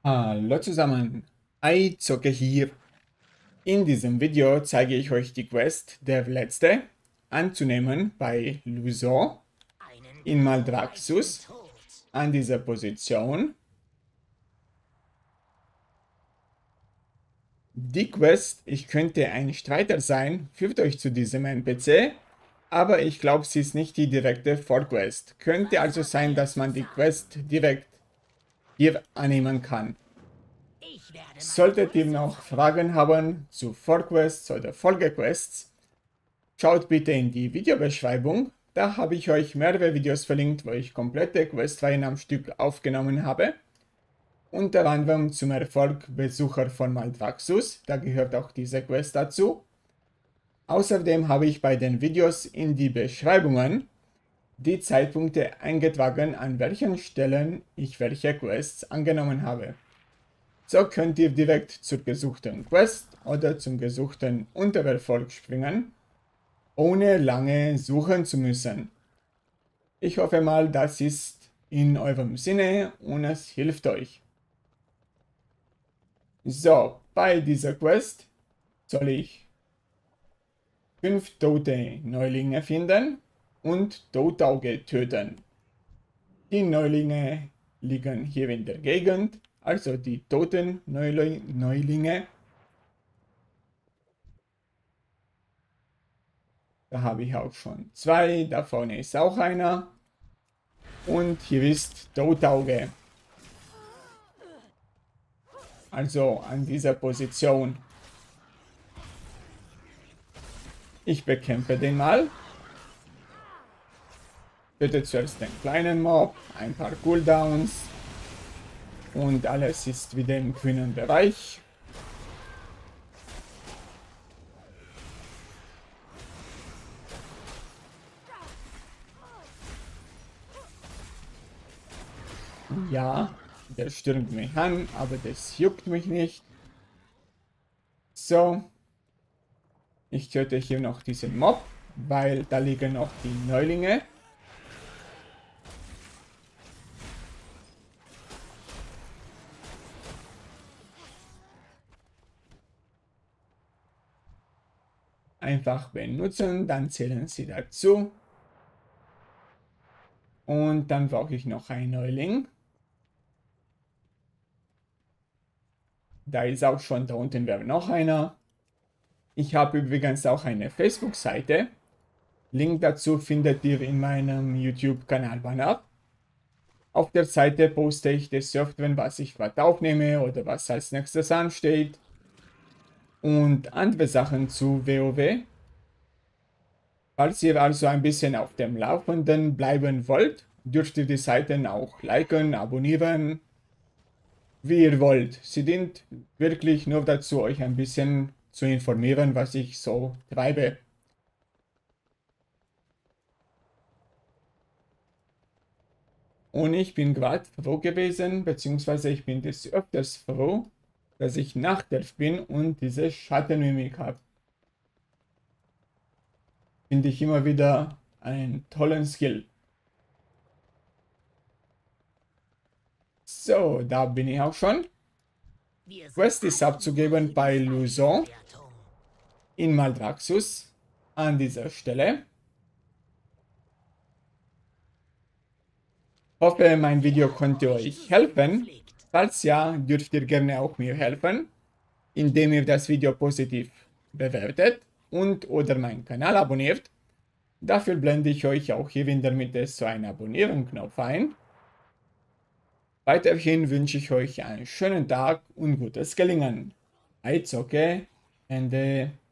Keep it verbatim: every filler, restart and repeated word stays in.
Hallo zusammen, Eizocke hier. In diesem Video zeige ich euch die Quest der Letzte anzunehmen bei Lusor in Maldraxxus an dieser Position. Die Quest, ich könnte ein Streiter sein, führt euch zu diesem N P C, aber ich glaube, sie ist nicht die direkte Vorquest. Könnte also sein, dass man die Quest direkt hier annehmen kann. Solltet ihr noch Fragen haben zu Vorquests oder Folgequests, schaut bitte in die Videobeschreibung. Da habe ich euch mehrere Videos verlinkt, wo ich komplette Questreihen am Stück aufgenommen habe. Unter anderem zum Erfolg Besucher von Maldraxxus, da gehört auch diese Quest dazu. Außerdem habe ich bei den Videos in die Beschreibungen die Zeitpunkte eingetragen, an welchen Stellen ich welche Quests angenommen habe. So könnt ihr direkt zur gesuchten Quest oder zum gesuchten Untererfolg springen, ohne lange suchen zu müssen. Ich hoffe mal, das ist in eurem Sinne und es hilft euch. So, bei dieser Quest soll ich fünf tote Neulinge finden und Totauge töten. Die Neulinge liegen hier in der Gegend, also die toten Neulinge. Da habe ich auch schon zwei, da vorne ist auch einer. Und hier ist Totauge. Also an dieser Position. Ich bekämpfe den mal. Bitte zuerst den kleinen Mob, ein paar Cooldowns. Und alles ist wieder im grünen Bereich. Ja, der stürmt mich an, aber das juckt mich nicht. So. Ich töte hier noch diesen Mob, weil da liegen noch die Neulinge. Einfach benutzen, dann zählen sie dazu. Und dann brauche ich noch einen Neuling. Da ist auch schon, da unten wäre noch einer. Ich habe übrigens auch eine Facebook-Seite. Link dazu findet ihr in meinem YouTube-Kanalbanner. Auf der Seite poste ich des Öfteren, was ich gerade aufnehme oder was als nächstes ansteht. Und andere Sachen zu WoW. Falls ihr also ein bisschen auf dem Laufenden bleiben wollt, dürft ihr die Seiten auch liken, abonnieren, wie ihr wollt. Sie dient wirklich nur dazu, euch ein bisschen zu informieren, was ich so treibe. Und ich bin gerade froh gewesen, beziehungsweise ich bin des Öfters froh, dass ich Nachtelf bin und diese Schattenmimik habe. Finde ich immer wieder einen tollen Skill. So, da bin ich auch schon. Quest ist abzugeben bei Lusor in Maldraxxus an dieser Stelle. Hoffe, mein Video konnte euch helfen. Falls ja, dürft ihr gerne auch mir helfen, indem ihr das Video positiv bewertet und oder meinen Kanal abonniert. Dafür blende ich euch auch hier in der Mitte so einen Abonnieren-Knopf ein. Weiterhin wünsche ich euch einen schönen Tag und gutes Gelingen. Eizocke, Ende.